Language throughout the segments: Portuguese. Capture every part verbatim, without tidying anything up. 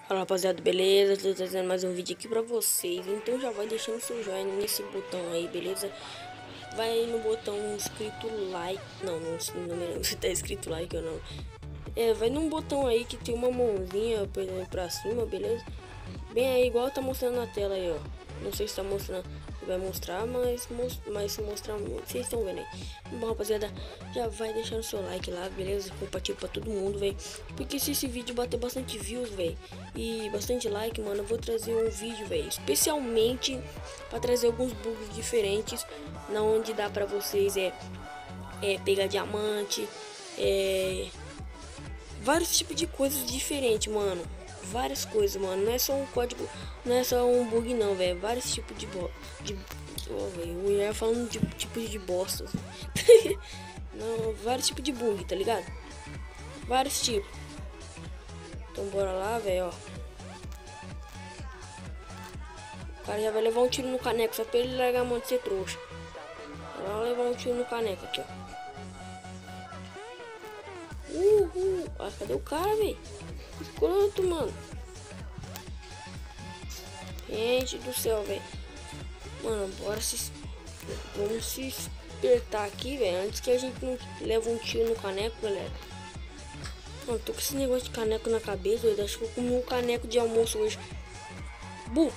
Fala rapaziada, beleza? Tô trazendo mais um vídeo aqui pra vocês. Então já vai deixando seu joinha nesse botão aí, beleza? Vai no botão escrito like. Não, não, não me lembro se tá escrito like ou não. É, vai num botão aí que tem uma mãozinha pra cima, beleza? Bem aí, igual tá mostrando na tela aí, ó. Não sei se tá mostrando, vai mostrar, mas, mas se mostrar, vocês estão vendo aí. Bom, rapaziada, já vai deixando seu like lá, beleza? Compartilha pra todo mundo, velho. Porque se esse vídeo bater bastante views, velho, e bastante like, mano, eu vou trazer um vídeo, velho, especialmente pra trazer alguns bugs diferentes, na onde dá pra vocês é, é pegar diamante, é vários tipos de coisas diferentes, mano. Várias coisas, mano. Não é só um código, não é só um bug não, velho. Vários tipos de bo de oh, velho, eu ia falando de tipos de bostas. Não, vários tipos de bug, tá ligado? Vários tipos. Então bora lá, velho, ó. O cara já vai levar um tiro no caneco só pra ele largar a mão de ser trouxa. Vai levar um tiro no caneco aqui, ó. Uhul. Ah, cadê o cara, velho? Quanto, mano? Gente do céu, velho. Mano, bora se... Vamos se espertar aqui, velho. Antes que a gente não leve um tiro no caneco, galera. Mano, tô com esse negócio de caneco na cabeça. Eu acho que eu comi um caneco de almoço hoje. Bu!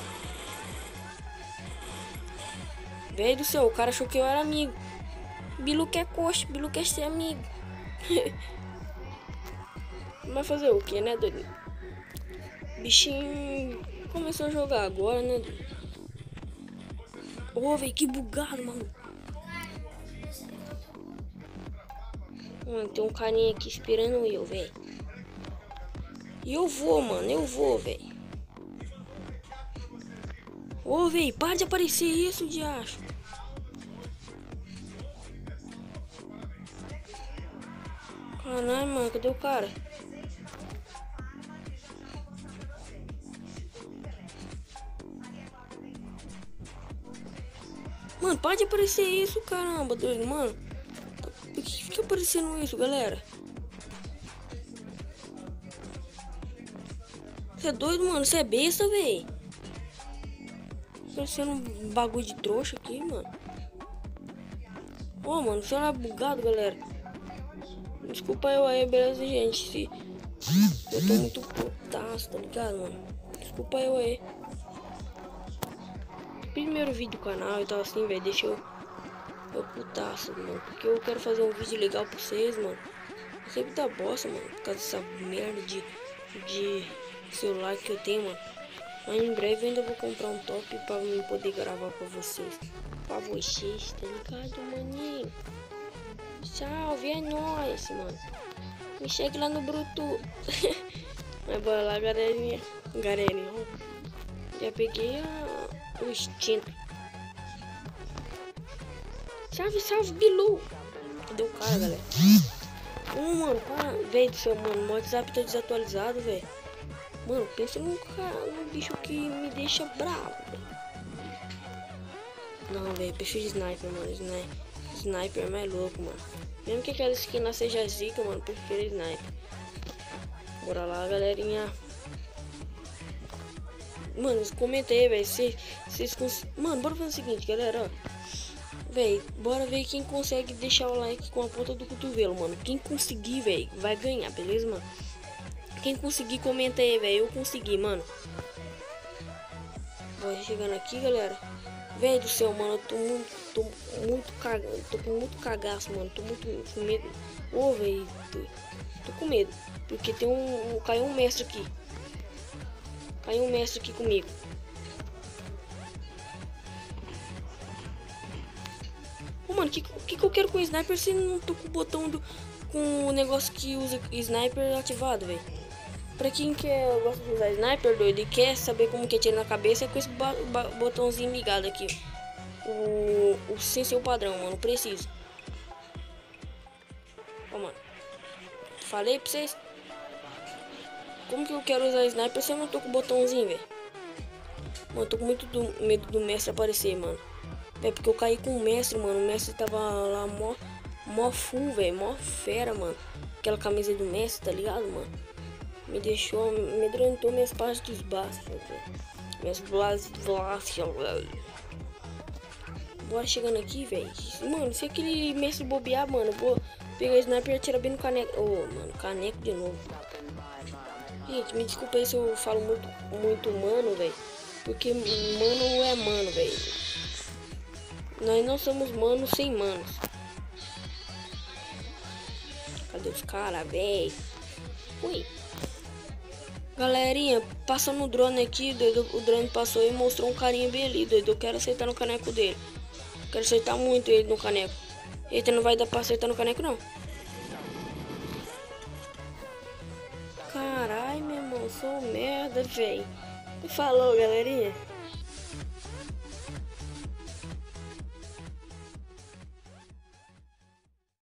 Velho do céu, o cara achou que eu era amigo. Bilu quer coxa, Bilu quer ser amigo. Mas fazer o que, né, doido? Bichinho começou a jogar agora, né? Ô, oh, velho, que bugado, mano. Mano, tem um carinha aqui esperando eu, velho. E eu vou, mano, eu vou, velho. Ô, oh, velho, para de aparecer isso, diacho. Caralho, mano, cadê o cara? Mano, para de aparecer isso, caramba, doido, mano. Por que fica aparecendo isso, galera? Você é doido, mano? Você é besta, velho. Parecendo um bagulho de trouxa aqui, mano. Ô, oh, mano, você não é bugado, galera. Desculpa eu aí, beleza, gente? Se eu tô muito putaço, tá ligado, mano? Desculpa eu aí. Primeiro vídeo do canal e tal assim, velho. Deixa eu. Eu putaço, mano. Porque eu quero fazer um vídeo legal pra vocês, mano. Eu sempre dá bosta, mano. Por causa dessa merda de, de celular que eu tenho, mano. Mas em breve eu ainda vou comprar um top pra mim poder gravar pra vocês. Pra vocês, tá ligado, maninho? Salve, é nóis, mano. Me segue lá no Bruto. Mas bora lá, galerinha. Galerinha, ó. Já peguei a... o instinto. Salve, salve, Bilu. Cadê o cara, galera? Ô, oh, mano, para. Velho do céu, mano. O WhatsApp tá desatualizado, velho. Mano, pensa num cara, num bicho que me deixa bravo, velho. Não, velho, prefiro sniper, mano. Sniper, sniper é mais louco, mano. Mesmo que aquela skin lá seja zica, mano, prefiro sniper. Bora lá, galerinha. Mano, comenta aí, velho. Vocês, vocês cons... Mano, bora fazer o seguinte, galera, ó. Véi, bora ver quem consegue deixar o like com a ponta do cotovelo, mano. Quem conseguir, velho, vai ganhar, beleza, mano? Quem conseguir, comenta aí, velho. Eu consegui, mano. Vai chegando aqui, galera. Velho do céu, mano. Eu tô muito, tô muito cagando. Tô com muito cagaço, mano. Tô muito com medo. Ô, velho. Tô, tô com medo. Porque tem um, um. Caiu um mestre aqui. Caiu um mestre aqui comigo. Ô, mano, que, que que eu quero com o sniper se não tô com o botão do. Com o negócio que usa sniper ativado, velho. Pra quem quer, gosta de usar sniper, doido, e quer saber como que é tiro na cabeça, é com esse botãozinho ligado aqui. O, o sem ser o padrão, mano, preciso. Ó, mano. Falei pra vocês. Como que eu quero usar sniper se eu não tô com o botãozinho, velho? Mano, tô com muito do, medo do mestre aparecer, mano. É porque eu caí com o mestre, mano. O mestre tava lá mó, mó full, velho. Mó fera, mano. Aquela camisa do mestre, tá ligado, mano? Me deixou, me amedrontou minhas partes dos braços, minhas blas, blas, bora chegando aqui, velho. Mano, se aquele mestre bobear, mano, vou pegar o sniper e atirar bem no caneco. Ô, oh, mano, caneco de novo. Gente, me desculpa aí se eu falo muito, muito mano, velho. Porque mano é mano, velho. Nós não somos manos sem manos. Cadê os caras, velho? Ui. Galerinha, passando o drone aqui, doido, o drone passou e mostrou um carinha bem ali, doido. Eu quero acertar no caneco dele. Quero acertar muito ele no caneco. Eita, não vai dar pra acertar no caneco, não. Caralho, meu irmão, sou merda, velho. Falou, galerinha.